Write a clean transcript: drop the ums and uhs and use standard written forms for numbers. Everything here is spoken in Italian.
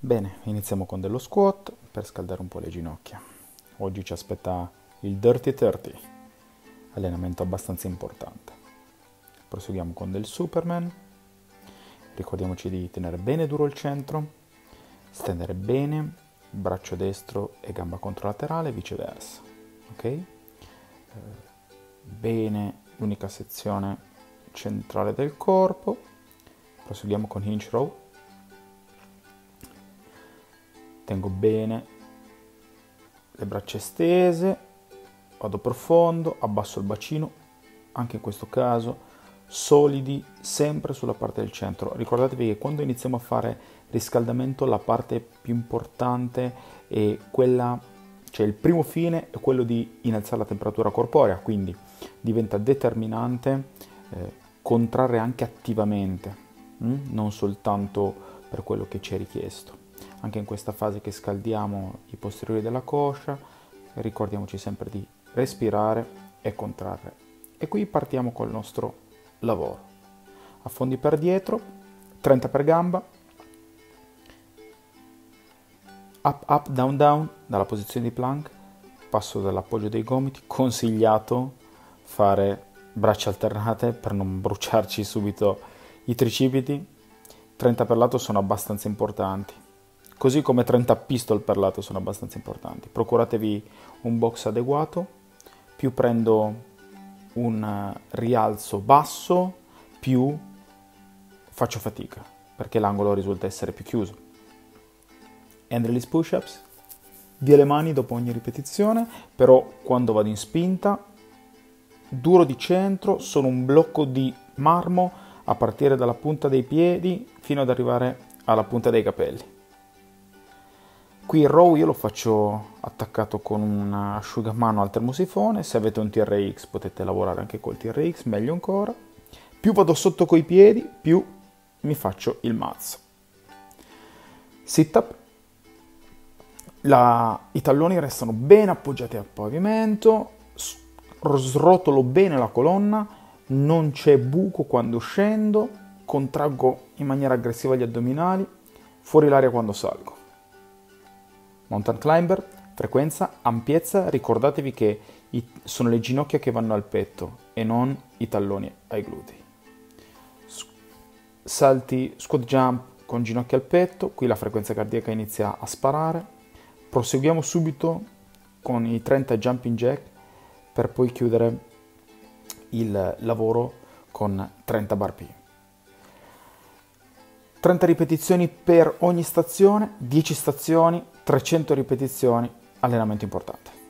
Bene, iniziamo con dello squat per scaldare un po' le ginocchia. Oggi ci aspetta il Dirty 30, allenamento abbastanza importante. Proseguiamo con del Superman. Ricordiamoci di tenere bene duro il centro, stendere bene braccio destro e gamba controlaterale, viceversa. Ok? Bene l'unica sezione centrale del corpo. Proseguiamo con hinge row. Tengo bene le braccia estese, vado profondo, abbasso il bacino, anche in questo caso solidi sempre sulla parte del centro. Ricordatevi che quando iniziamo a fare riscaldamento la parte più importante è quella, cioè il primo fine è quello di innalzare la temperatura corporea, quindi diventa determinante contrarre anche attivamente, non soltanto per quello che ci è richiesto. Anche in questa fase che scaldiamo i posteriori della coscia, ricordiamoci sempre di respirare e contrarre. E qui partiamo col nostro lavoro. Affondi per dietro, 30 per gamba, up, up, down, down, dalla posizione di plank, passo dall'appoggio dei gomiti, consigliato fare braccia alternate per non bruciarci subito i tricipiti, 30 per lato sono abbastanza importanti. Così come 30 pistol per lato sono abbastanza importanti. Procuratevi un box adeguato, più prendo un rialzo basso, più faccio fatica, perché l'angolo risulta essere più chiuso. Hand release push-ups, via le mani dopo ogni ripetizione, però quando vado in spinta, duro di centro, sono un blocco di marmo a partire dalla punta dei piedi fino ad arrivare alla punta dei capelli. Qui il row io lo faccio attaccato con un asciugamano al termosifone, se avete un TRX potete lavorare anche col TRX, meglio ancora. Più vado sotto coi piedi, più mi faccio il mazzo. Sit up, i talloni restano ben appoggiati al pavimento, srotolo bene la colonna, non c'è buco quando scendo, contraggo in maniera aggressiva gli addominali, fuori l'aria quando salgo. Mountain climber, frequenza, ampiezza, ricordatevi che sono le ginocchia che vanno al petto e non i talloni ai glutei. Salti, squat jump con ginocchia al petto, qui la frequenza cardiaca inizia a sparare. Proseguiamo subito con i 30 jumping jack per poi chiudere il lavoro con 30 burpee. 30 ripetizioni per ogni stazione, 10 stazioni, 300 ripetizioni, allenamento importante.